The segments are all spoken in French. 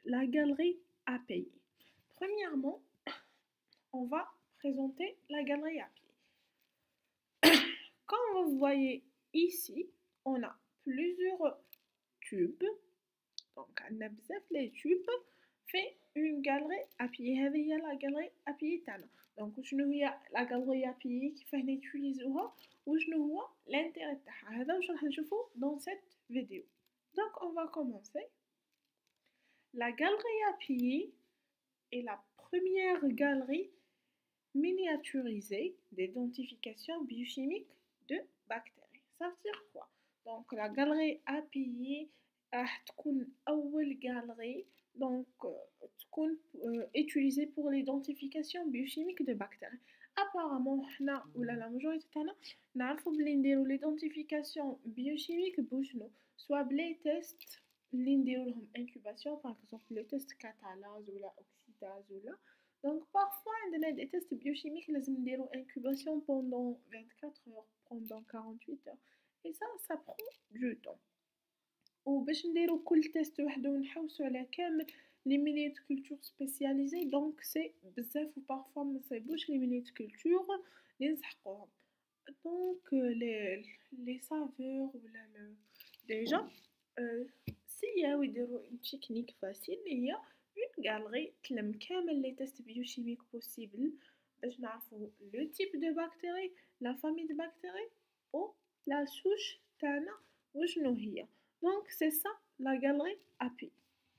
la galerie API. Premièrement, on va présenter la galerie API. Comme vous voyez ici, on a plusieurs tubes. Donc, on a les tubes fait une galerie API. هذه هي la galerie API تاعنا. Donc, شنو هي la galerie API كيفاه نيتيليزوها وشنو هو l'intérêt تاعها. هذا واش راح نشوفو dans cette vidéo. Donc, on va commencer. La galerie API est la première galerie miniaturisée d'identification biochimique de bactéries. Ça veut dire quoi? Donc, la galerie API راح تكون أول galerie تكون utilisée pour l'identification biochimique de bactéries. Apparemment حنا ولا la majorité تاعنا نعرفوا بلي نديرو l'identification biochimique بوشنو soit بلي tests اللي نديرو لهم incubation par exemple le test catalase ولا oxydase ولا. Donc parfois عندنا des tests biochimiques لازم نديرو incubation pendant 24 heures pendant 48 heures et ça prend du temps. وباش نديرو كل تيست وحده ونحوسو على كامل لي ميليت كولتور سبيسياليزي دونك سي بزاف وبارفوا ما صايبوش لي ميليت كولتور لي نسحقوهم. دونك لي سافور ولا ديجا سياو يديرو اون تكنيك فاسيل اللي هي اون غالري تلم كامل لي تيست بيوشيميك بوسيبل باش نعرفو لو تيب دو بكتيري لا فامي دو بكتيري او لا سوش تاعنا وشنو هي. Donc c'est ça la galerie API.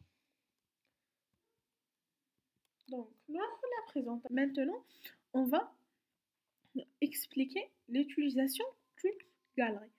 Donc nous la présente. Maintenant, on va expliquer l'utilisation d'une galerie.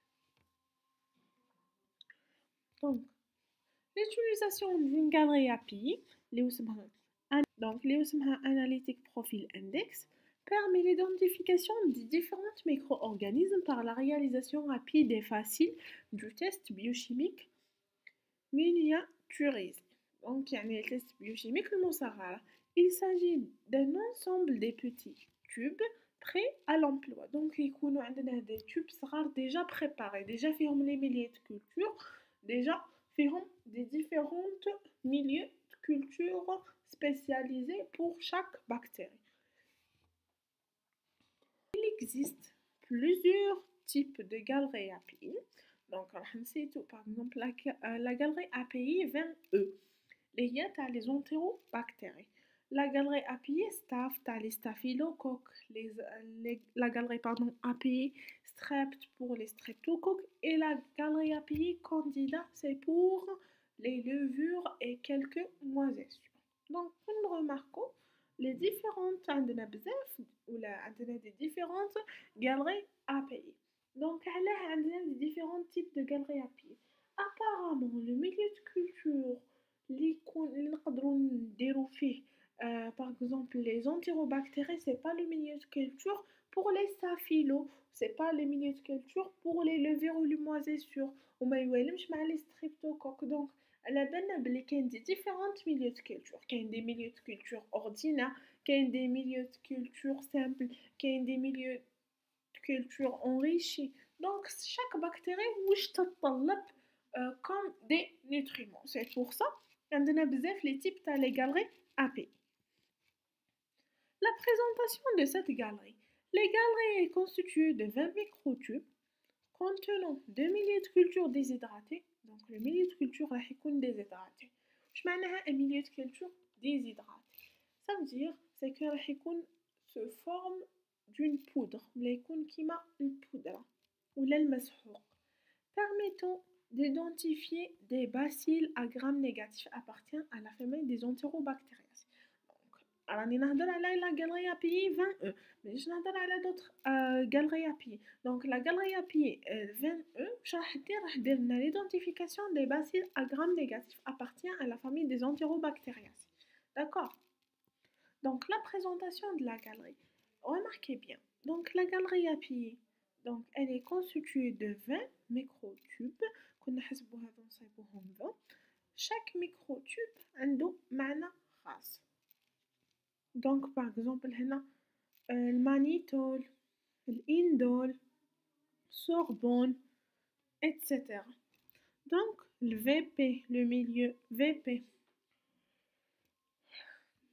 Donc l'utilisation d'une galerie API, donc Analytic Profile Index, permet l'identification des différents micro-organismes par la réalisation rapide et facile du test biochimique miniaturisé. Donc, il y a les tests biochimiques, il s'agit d'un ensemble de petits tubes prêts à l'emploi. Donc, il y a des tubes déjà préparés, déjà fait les milliers de cultures, déjà fait des différents milieux de culture spécialisés pour chaque bactérie. Il existe plusieurs types de galeries API. Donc, par exemple, la galerie API 20E, les entérobactéries. La galerie API staph, les staphylocoques, la galerie API strept pour les streptocoques et la galerie API candida, c'est pour les levures et quelques moisissures. Donc, nous remarquons les différentes des différentes galeries API. Donc, il y a des différents types de galeries API. Apparemment, le milieu de culture, par exemple, les entérobactéries, c'est pas le milieu de culture. Pour les staphylos, c'est pas le milieu de culture. Pour les levures ou les moisissures, ou les streptocoques. Donc, il y a des différents milieux de culture. Il y a des milieux de culture ordinaires, il y a des milieux de culture simples, il y a des milieux de culture enrichis. Donc, chaque bactérie تتطلب comme des nutriments. C'est pour ça qu'on a les types de les galeries API. La présentation de cette galerie. Les galeries est constituée de 20 microtubes contenant 2 milliers de cultures déshydratées. Donc, le milieu de culture est déshydraté. Je m'en un milieu de culture déshydraté. Ça veut dire c'est que se forme d'une poudre, qui m'a une poudre ou l'almashouk, permettant d'identifier des bacilles à gram négatif appartient à la famille des entérobactéries. راني نهضر على la galerie API 20E مانيش نهضر على d'autres galeries API. Donc la galerie API 20E راح دير لنا l'identification des bacilles à gram négatif appartient à la famille des entérobactériaceae. D'accord? Donc la présentation de la galerie. Remarquez bien. Donc la galerie API, donc elle est constituée de 20 microtubes. Chaque microtube a un معنى خاص. Donc par exemple هنا المانيتول, l'indole, sorbonne, etc. Donc le VP, le milieu VP,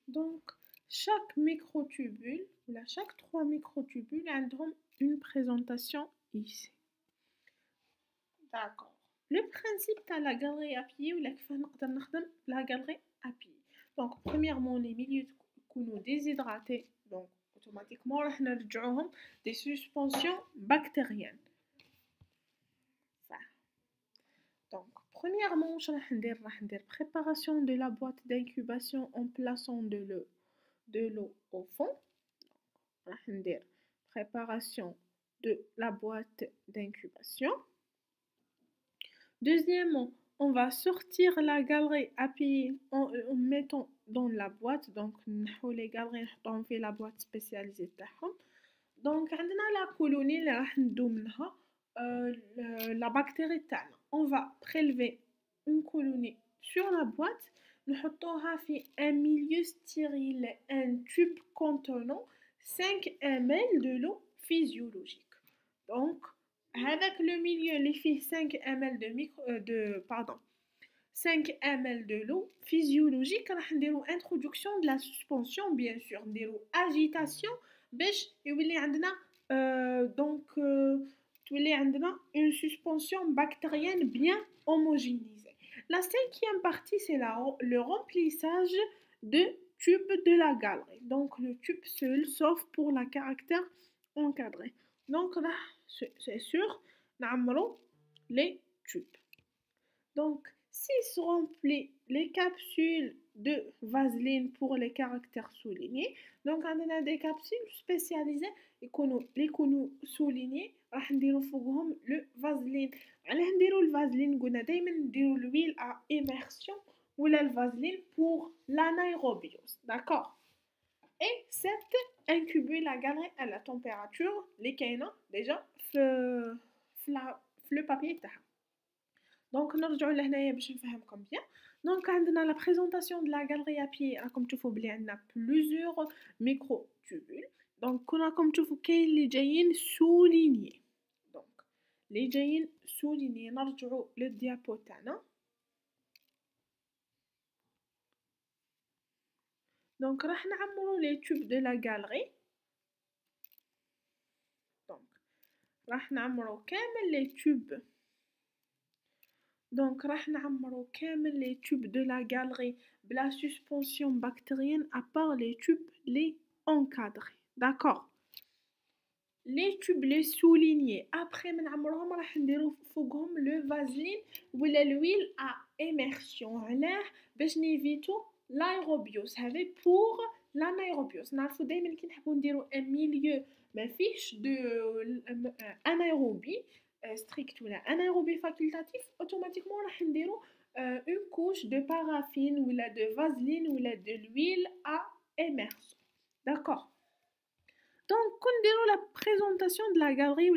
Donc, chaque microtubule, là, chaque 3 microtubules ont une présentation ici. D'accord. Le principe de la galerie à pied ou la galerie à pied. Donc, premièrement, les milieux sont déshydratés. Donc, automatiquement, on a des suspensions bactériennes. Donc, premièrement, je vais faire préparation de la boîte d'incubation en plaçant de l'eau au fond. Je vais faire préparation de la boîte d'incubation. Deuxièmement, on va sortir la galerie à pied en mettant dans la boîte. Donc, les galeries, on fait la boîte spécialisée. Donc, on a la colonie, la bactérie تاعنا. On va prélever une colonie sur la boîte. Nous mettons un milieu stérile, un tube contenant 5 ml de l'eau physiologique. Donc, avec le milieu, les filles 5 ml de 5 ml de l'eau physiologique, on va faire introduction de la suspension, bien sûr, agitation, باش يولي عندنا تولي عندنا une suspension bactérienne bien homogénéisée. La cinquième partie, c'est le remplissage de tube de la galerie. Donc, le tube seul, sauf pour la caractère encadré. Donc là, c'est sûr, نعمرو les tubes. Donc, si se remplit les capsules de vaseline pour les caractères soulignés, donc on a des capsules spécialisées les soulignés, راح نديرو فوقهم le vaseline. علاه نديرو الفازلين؟ قلنا دايما نديرو l'huile à immersion ولا الفازلين pour l'anaérobiose, d'accord? Et cette incuber la galerie à la température les كاينه déjà في le papier تاعها. Donc, نرجعوا لهنايا باش نفهمكم bien. Donc, عندنا la présentation de la galerie à pied. راكم تشوفوا بلي عندنا plusieurs microtubules. Donc, راكم تشوفوا كاين اللي جايين soulignés. Donc, اللي جايين soulignés. نرجعوا للديابو تاعنا. Donc, راح نعمروا les tubes de la galerie. Donc, راح نعمروا كامل les tubes. Donc, راح نعمروا كامل les tubes de la galerie بلا suspension bactérienne à part les tubes les encadrés. D'accord? Les tubes les soulignés après من نعمروهم راح نديرو فوقهم le vaseline ولا l'huile à immersion. علاه باش نيفيتو l'aérobiose. هذه pour l'anaérobiose. نعرفو دايما كي نحبو نديرو un milieu ما فيهش de anaérobie strict ولا anaérobie facultatif, automatiquement راح نديرو une couche de paraffine ولا de vaseline ولا de l'huile à immersion. D'accord? Donc, quand on dit la présentation de la galerie,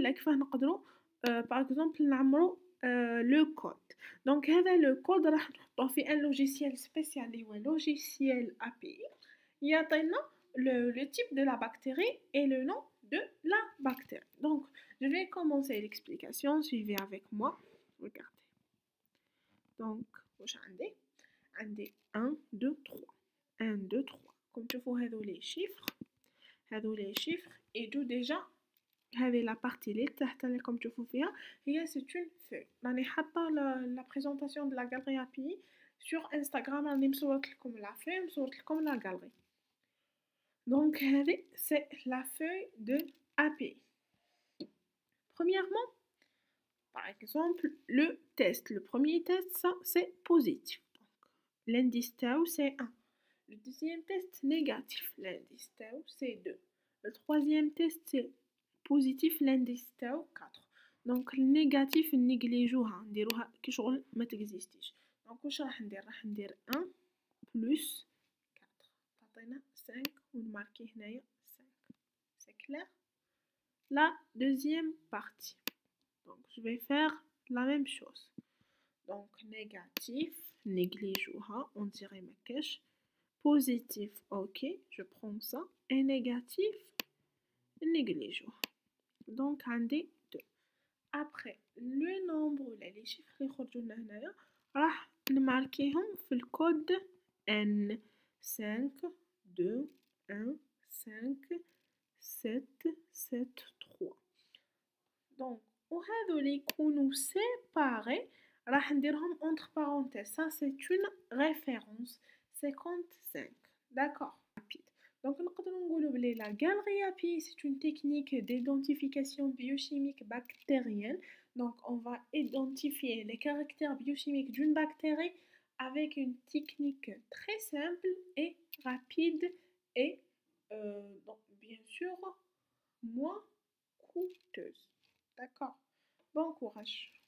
par exemple, le code. Donc, le code, on fait un logiciel spécial, un logiciel API. Il y a le type de la bactérie et le nom de la bactérie. Donc, je vais commencer l'explication. Suivez avec moi. Regardez. Donc, on a 1, 2, 3. 1, 2, 3. Comme tu vois les chiffres. Les chiffres et tout déjà هذه la partie اللي تحت comme tu vois فيها هي c'est une feuille. راني حاطه la présentation de la galerie API sur Instagram. راني مصورت لكم la feuille مصورت لكم la galerie. Donc هذه c'est la feuille de API. Premièrement, par exemple, le test. Le premier test, ça c'est positif. Donc l'indice tau c'est 1. Le deuxième test, négatif. L'indice tau, c'est 2. Le troisième test, c'est positif. L'indice tau, 4. Donc, le négatif, négligeoها. نديروها كشغل ما تكزيستيش. Donc, واش راح ندير؟ راح ندير 1 plus 4. تعطينا 5 ونماركي هنايا 5. C'est clair? La deuxième partie. Donc, je vais faire la même chose. Donc, négatif, négligeoها. On dirait ما كاش. Positif, ok, je prends ça. Et négatif, néglige. Donc, on dit 2. Après, le nombre, les chiffres qui sortent راح نماركيهم في الكود N 5 2, 1, 5, 7, 7, 3. Donc, وهذول يكونوا séparés راح نديرهم entre parenthèses. Ça c'est une référence. 55. D'accord. Rapide. Donc, نقدروا نقولوا بلي la galerie à pied c'est une technique d'identification biochimique bactérienne. Donc, on va identifier les caractères biochimiques d'une bactérie avec une technique très simple et rapide et donc, bien sûr moins coûteuse. D'accord. Bon courage.